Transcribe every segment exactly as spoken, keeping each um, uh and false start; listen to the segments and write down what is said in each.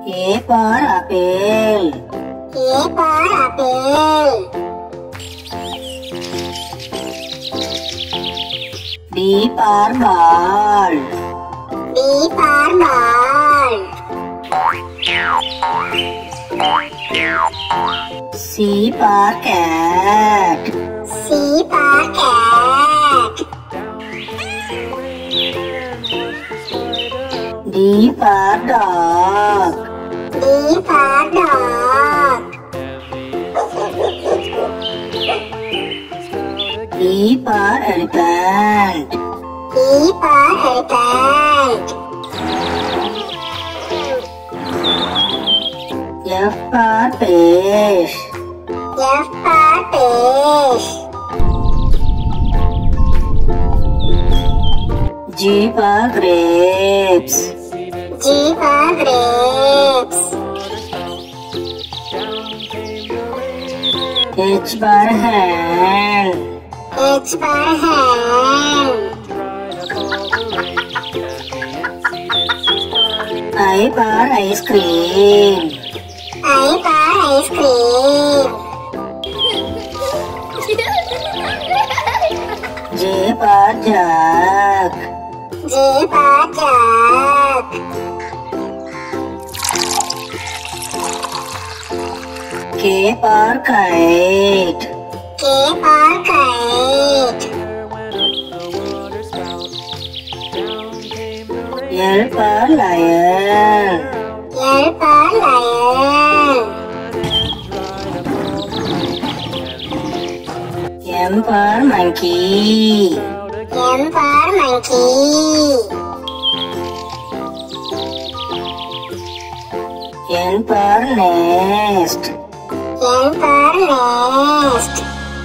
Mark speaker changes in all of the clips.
Speaker 1: A for apple.
Speaker 2: A for apple.
Speaker 1: B for ball.
Speaker 2: B for ball.
Speaker 1: C for cat.
Speaker 2: C for cat.
Speaker 1: D for dog.
Speaker 2: D for dog.
Speaker 1: E for elephant.
Speaker 2: E for elephant.
Speaker 1: F for fish.
Speaker 2: F for fish.
Speaker 1: G for grapes.
Speaker 2: G for grapes.
Speaker 1: H for hen.
Speaker 2: H for hen.
Speaker 1: I for ice cream.
Speaker 2: I for ice cream.
Speaker 1: J for jug.
Speaker 2: J for jug.
Speaker 1: K for kite.
Speaker 2: K for kite.
Speaker 1: L for lion.
Speaker 2: L for lion.
Speaker 1: M for monkey.
Speaker 2: M for monkey.
Speaker 1: N for nest.
Speaker 2: N for nest.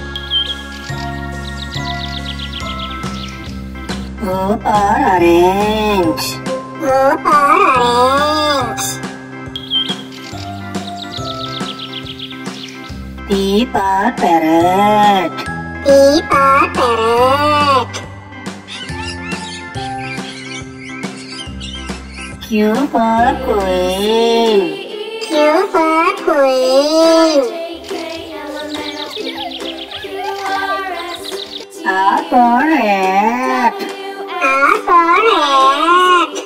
Speaker 1: O for orange.
Speaker 2: O for orange.
Speaker 1: P for parrot.
Speaker 2: P for parrot.
Speaker 1: Q for queen.
Speaker 2: Q for queen.
Speaker 1: R for rat.
Speaker 2: R for rat.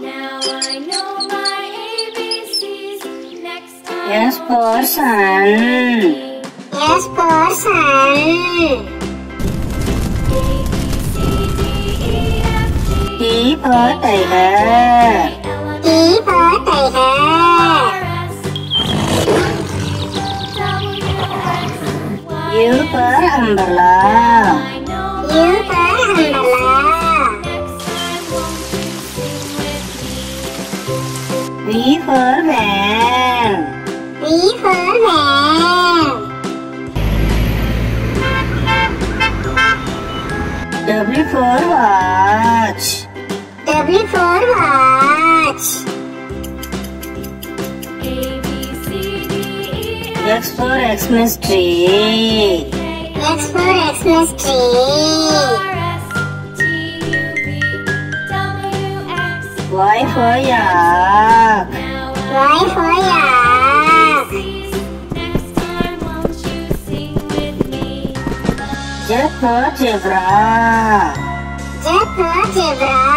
Speaker 1: S for sun.
Speaker 2: S for sun.
Speaker 1: T for tiger.
Speaker 2: T for tiger.
Speaker 1: U for umbrella.
Speaker 2: U for umbrella.
Speaker 1: V for van.
Speaker 2: V for van.
Speaker 1: W for watch.
Speaker 2: W for watch.
Speaker 1: X for Xmas tree.
Speaker 2: X for Xmas tree.
Speaker 1: Y for yak.
Speaker 2: Y for yak. Z
Speaker 1: for zebra.
Speaker 2: Z for zebra.